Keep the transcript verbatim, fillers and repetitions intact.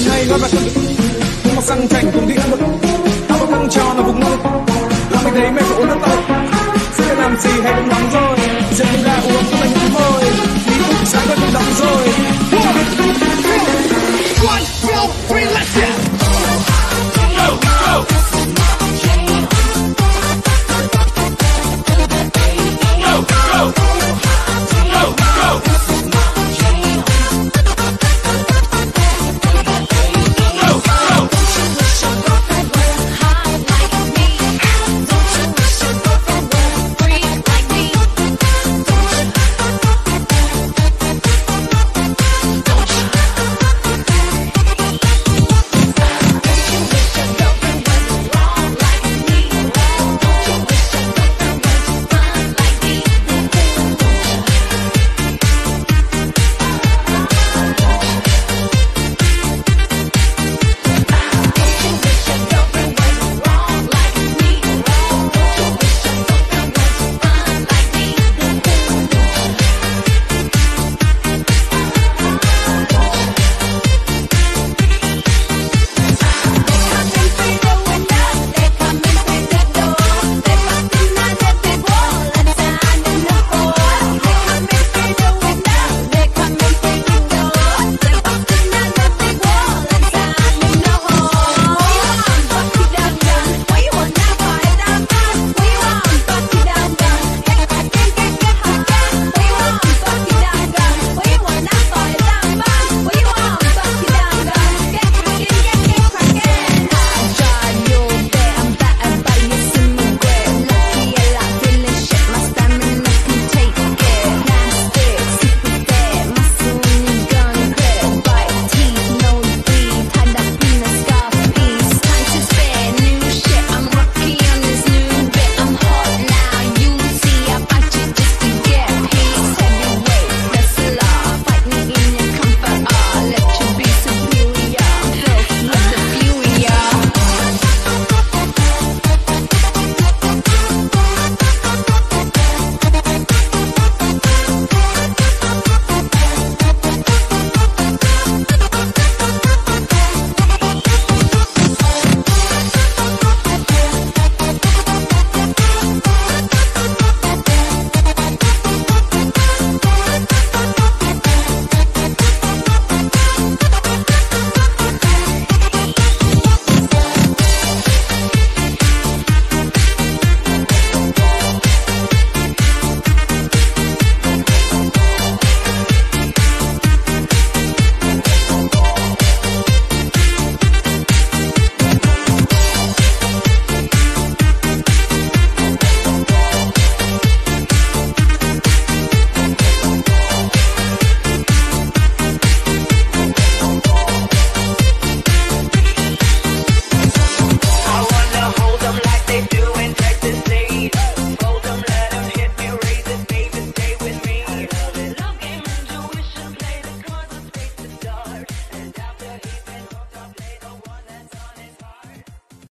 hay nói về cơn đực, uống một xăng chảnh cùng đi ăn mực, áo bông căng tròn là vùng ngực, làm mình thấy mẹ phải uống nước tao, sẽ làm gì hay đừng nóng rồi, giờ mình ra uống